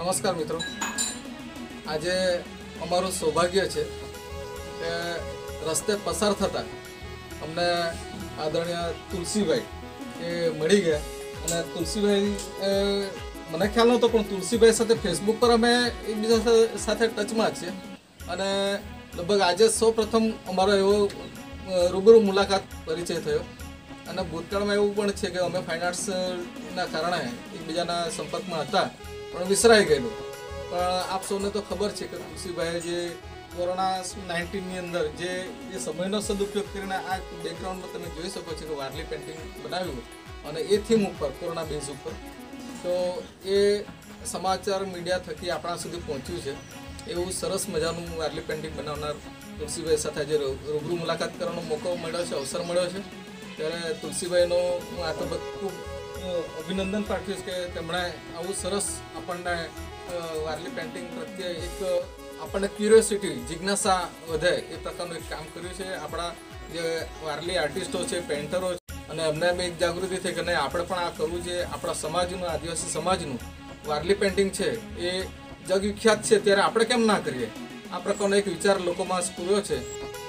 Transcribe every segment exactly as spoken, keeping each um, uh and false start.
नमस्कार मित्रों, आज अमरु सौभाग्य है कि रस्ते पसार थता अमने आदरणीय तुलसी भाई ए मळी गया અને तुलसीभाई મને ખ્યાલ નહોતો પણ तुलसीभाई સાથે ફેસબુક પર અમે એકબીજા સાથે ટચમાં છીએ અને લગભગ આજે સૌ પ્રથમ અમારો એવો રૂબરૂ મુલાકાત પરિચય થયો અને ભૂતકાળમાં એવું પણ છે કે અમે ફાઇન આર્ટ્સના કારણે એકબીજાના સંપર્કમાં હતા પણ વિસરાઈ ગયેલું. પણ આપ સૌને તો ખબર છે કે तुलसीभाઈએ જે કોરોના નાઇન્ટીનની અંદર જે એ સમયનો સદુપયોગ કરીને આ બેકગ્રાઉન્ડમાં તમે જોઈ શકો છો કે વારલી પેઇન્ટિંગ બનાવ્યું અને એ થીમ ઉપર કોરોના બેઝ ઉપર તો એ સમાચાર મીડિયા થકી આપણા સુધી પહોંચ્યું છે. એવું સરસ મજાનું વારલી પેઇન્ટિંગ બનાવનાર तुलसीभाई સાથે આજે રૂબરૂ મુલાકાત કરવાનો મોકો મળ્યો છે, અવસર મળ્યો છે. ત્યારે तुलसीभाઈનો હું આ તો ખૂબ અભિનંદન પાઠવીશ કે તેમણે આવું સરસ આપણને વારલી પેઇન્ટિંગ પ્રત્યે એક આપણને ક્યુરિયોસિટી જિજ્ઞાસા વધે એ પ્રકારનું એક કામ કર્યું છે. આપણા જે વારલી આર્ટિસ્ટો છે, પેઇન્ટરો છે અને એમને બી એક જાગૃતિ થઈ કે નહીં આપણે પણ આ કરવું છે. આપણા સમાજનું, આદિવાસી સમાજનું વારલી પેઇન્ટિંગ છે એ જગવિખ્યાત છે, ત્યારે આપણે કેમ ના કરીએ? આ પ્રકારનો એક વિચાર લોકોમાં સ્ફુર્યો છે.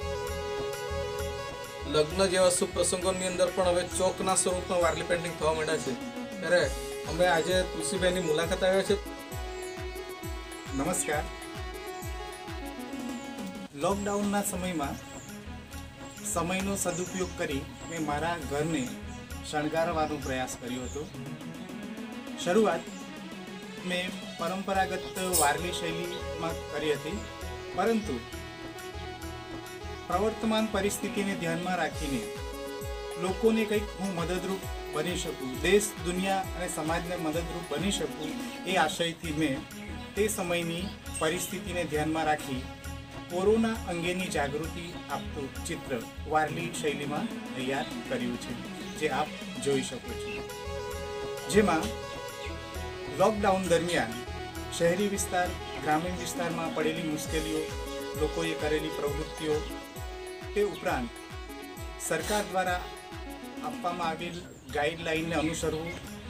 લગ્ન જેવા શુભ પ્રસંગોની અંદર પણ હવે ચોકના સ્વરૂપમાં વારલી પેઇન્ટિંગ થવા માંડ્યા છે. ત્યારે અમે આજે तुलसीभाईની મુલાકાત આવ્યા છે. નમસ્કાર. લોકડાઉનના સમયમાં સમયનો સદુપયોગ કરી મેં મારા ઘરને શણગારવાનો પ્રયાસ કર્યો હતો. શરૂઆત મેં પરંપરાગત વારલી શૈલીમાં કરી હતી, પરંતુ પ્રવર્તમાન પરિસ્થિતિને ધ્યાનમાં રાખીને લોકોને કંઈક હું મદદરૂપ બની શકું, દેશ, દુનિયા અને સમાજને મદદરૂપ બની શકું એ આશયથી મેં તે સમયની પરિસ્થિતિને ધ્યાનમાં રાખી કોરોના અંગેની જાગૃતિ આપતું ચિત્ર વારલી શૈલીમાં તૈયાર કર્યું છે, જે આપ જોઈ શકો છો. જેમાં લોકડાઉન દરમિયાન શહેરી વિસ્તાર, ગ્રામીણ વિસ્તારમાં પડેલી મુશ્કેલીઓ, લોકોએ કરેલી પ્રવૃત્તિઓ, તે ઉપરાંત સરકાર દ્વારા આપવામાં આવેલ ગાઈડલાઇનને અનુસરવું,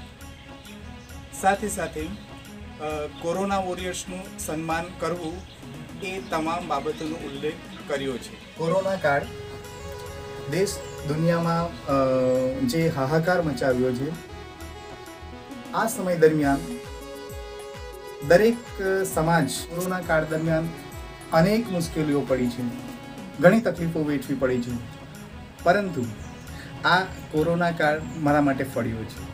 સાથે સાથે કોરોના વોરિયર્સનું સન્માન કરવું, એ તમામ બાબતોનો ઉલ્લેખ કર્યો છે. કોરોના કાળ દેશ દુનિયામાં જે હાહાકાર મચાવ્યો છે, આ સમય દરમિયાન દરેક સમાજ કોરોના કાળ દરમિયાન અનેક મુશ્કેલીઓ પડી છે, ઘણી તકલીફો વેઠવી પડી છે, પરંતુ આ કોરોના કાળ મારા માટે ફળ્યો છે.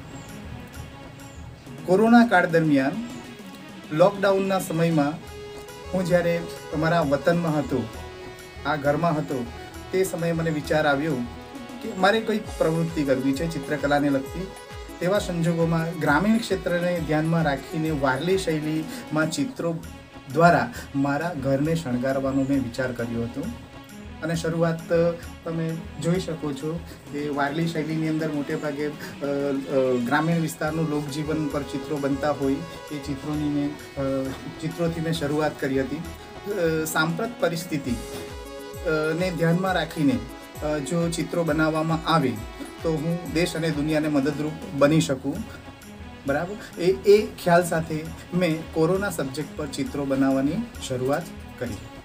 કોરોના કાળ દરમિયાન લોકડાઉનના સમયમાં હું જ્યારે તમારા વતનમાં હતો, આ ઘરમાં હતો, તે સમયે મને વિચાર આવ્યો કે મારે કંઈક પ્રવૃત્તિ કરવી છે ચિત્રકલાને લગતી. તેવા સંજોગોમાં ગ્રામીણ ક્ષેત્રને ધ્યાનમાં રાખીને વારલી શૈલીમાં ચિત્રો દ્વારા મારા ઘરને શણગારવાનો મેં વિચાર કર્યો હતો. અને શરૂઆત તમે જોઈ શકો છો કે વારલી શૈલીની અંદર મોટે ભાગે ગ્રામીણ વિસ્તારનું લોકજીવન પર ચિત્રો બનતા હોય એ ચિત્રોની મેં ચિત્રોથી મેં શરૂઆત કરી હતી. સાંપ્રત પરિસ્થિતિ ને ધ્યાનમાં રાખીને જો ચિત્રો બનાવવામાં આવે તો હું દેશ અને દુનિયાને મદદરૂપ બની શકું, બરાબર. એ એ ખ્યાલ સાથે મેં કોરોના સબ્જેક્ટ પર ચિત્રો બનાવવાની શરૂઆત કરી.